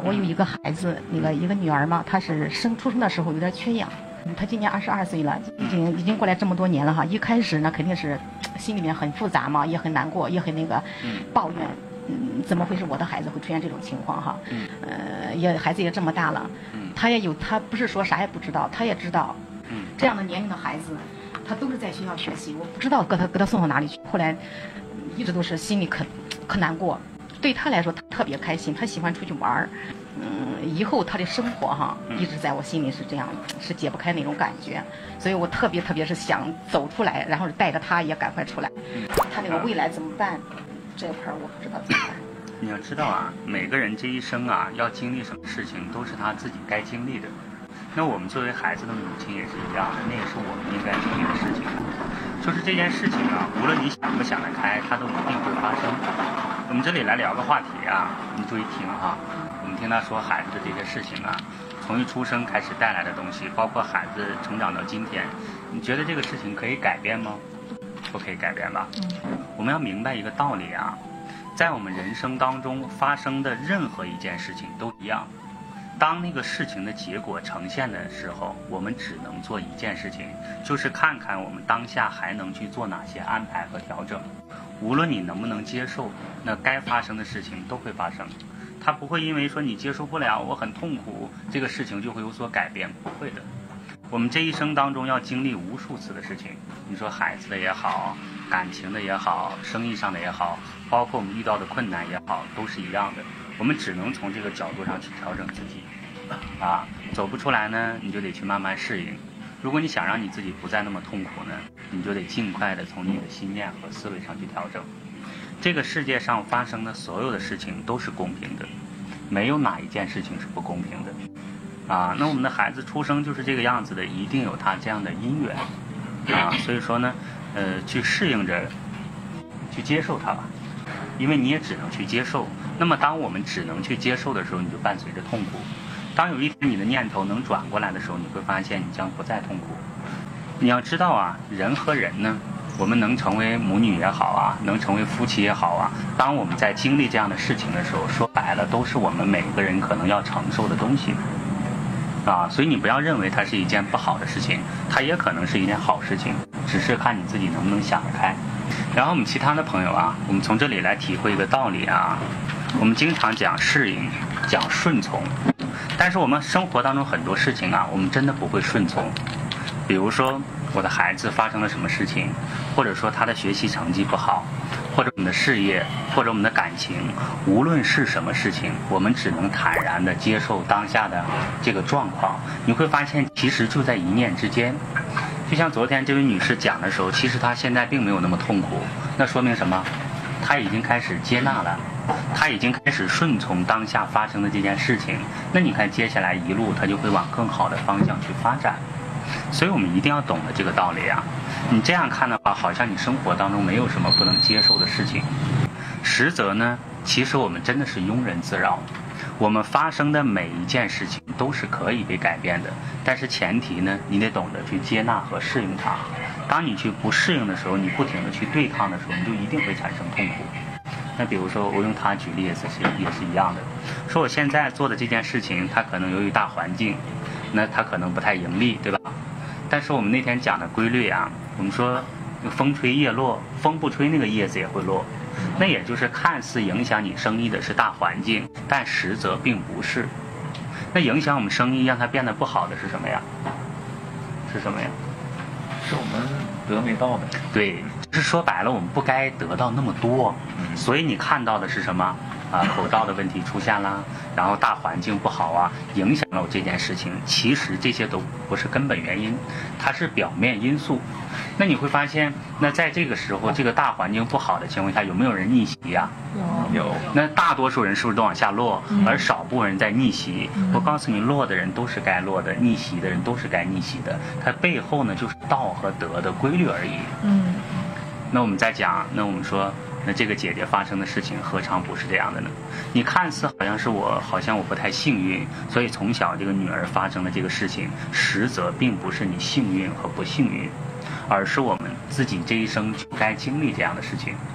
我有一个孩子，一个女儿嘛，她是出生的时候有点缺氧，她今年22岁了，已经过来这么多年了哈。一开始呢，肯定是心里面很复杂嘛，也很难过，也很抱怨。怎么会是我的孩子会出现这种情况哈？孩子也这么大了，他不是说啥也不知道，他也知道。这样的年龄的孩子，他都是在学校学习，我不知道给他送到哪里去。后来一直都是心里可难过。对他来说，他特别开心，他喜欢出去玩儿。以后他的生活哈，一直在我心里是这样，是解不开那种感觉。所以我特别是想走出来，然后带着他也赶快出来。他那个未来怎么办？这块我不知道怎么办。 你要知道啊，每个人这一生啊，要经历什么事情，都是他自己该经历的。那我们作为孩子的母亲也是一样的，那也是我们应该经历的事情。就是这件事情啊，无论你想不想得开，它都一定会发生。我们这里来聊个话题啊，你注意听哈。我们听他说孩子的这些事情啊，从一出生开始带来的东西，包括孩子成长到今天，你觉得这个事情可以改变吗？不可以改变吧？我们要明白一个道理啊，在我们人生当中发生的任何一件事情都一样。当那个事情的结果呈现的时候，我们只能做一件事情，就是看看我们当下还能去做哪些安排和调整。无论你能不能接受，那该发生的事情都会发生。它不会因为说你接受不了，我很痛苦，这个事情就会有所改变，不会的。我们这一生当中要经历无数次的事情，你说孩子的也好，感情的也好，生意上的也好，包括我们遇到的困难也好，都是一样的。我们只能从这个角度上去调整自己，走不出来呢，你就得去慢慢适应。如果你想让你自己不再那么痛苦呢，你就得尽快的从你的心念和思维上去调整。这个世界上发生的所有的事情都是公平的，没有哪一件事情是不公平的。那我们的孩子出生就是这个样子的，一定有他这样的因缘所以说呢，去适应着，去接受它吧，因为你也只能去接受。那么当我们只能去接受的时候，你就伴随着痛苦。当有一天你的念头能转过来的时候，你会发现你将不再痛苦。你要知道啊，人和人呢，我们能成为母女也好啊，能成为夫妻也好啊，当我们在经历这样的事情的时候，说白了都是我们每个人可能要承受的东西所以你不要认为它是一件不好的事情，它也可能是一件好事情，只是看你自己能不能想得开。然后我们其他的朋友啊，我们从这里来体会一个道理啊，我们经常讲适应，讲顺从，但是我们生活当中很多事情啊，我们真的不会顺从。比如说我的孩子发生了什么事情，或者说他的学习成绩不好，或者我们的事业，或者我们的感情，无论是什么事情，我们只能坦然地接受当下的这个状况。你会发现其实就在一念之间。就像昨天这位女士讲的时候，其实她现在并没有那么痛苦，那说明什么？她已经开始接纳了，她已经开始顺从当下发生的这件事情。那你看接下来一路她就会往更好的方向去发展。所以我们一定要懂得这个道理啊。你这样看的话，好像你生活当中没有什么不能接受的事情，实则呢，其实我们真的是庸人自扰。我们发生的每一件事情都是可以被改变的，但是前提呢，你得懂得去接纳和适应它。当你去不适应的时候，你不停地去对抗的时候，你就一定会产生痛苦。那比如说我用他举例也是一样的，说我现在做的这件事情，它可能由于大环境，那它可能不太盈利，对吧？但是我们那天讲的规律啊，我们说风吹叶落，风不吹那个叶子也会落。那也就是看似影响你生意的是大环境，但实则并不是。那影响我们生意让它变得不好的是什么呀？是什么呀？ 是我们得没到的。 对，就是说白了，我们不该得到那么多。所以你看到的是什么？口罩的问题出现了，然后大环境不好啊，影响了我这件事情。其实这些都不是根本原因，它是表面因素。那你会发现，那在这个时候，这个大环境不好的情况下，有没有人逆袭呀？ 有。 那大多数人是不是都往下落，而少部分人在逆袭？我告诉你，落的人都是该落的，逆袭的人都是该逆袭的。它背后呢，就是道和德的规律而已。那我们再讲，那我们说，那这个姐姐发生的事情何尝不是这样的呢？你看似好像我不太幸运，所以从小这个女儿发生了这个事情，实则并不是你幸运和不幸运，而是我们自己这一生就该经历这样的事情。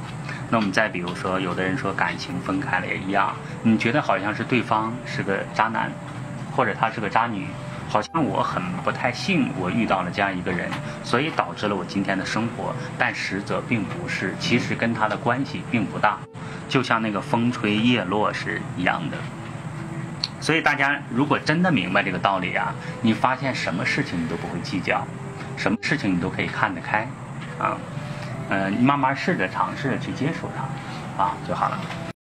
那我们再比如说，有的人说感情分开了也一样，你觉得好像是对方是个渣男，或者他是个渣女，好像我很不太幸我遇到了这样一个人，所以导致了我今天的生活，但实则并不是，其实跟他的关系并不大，就像那个风吹叶落是一样的。所以大家如果真的明白这个道理啊，你发现什么事情你都不会计较，什么事情你都可以看得开啊，你慢慢试着尝试着去接受它啊就好了。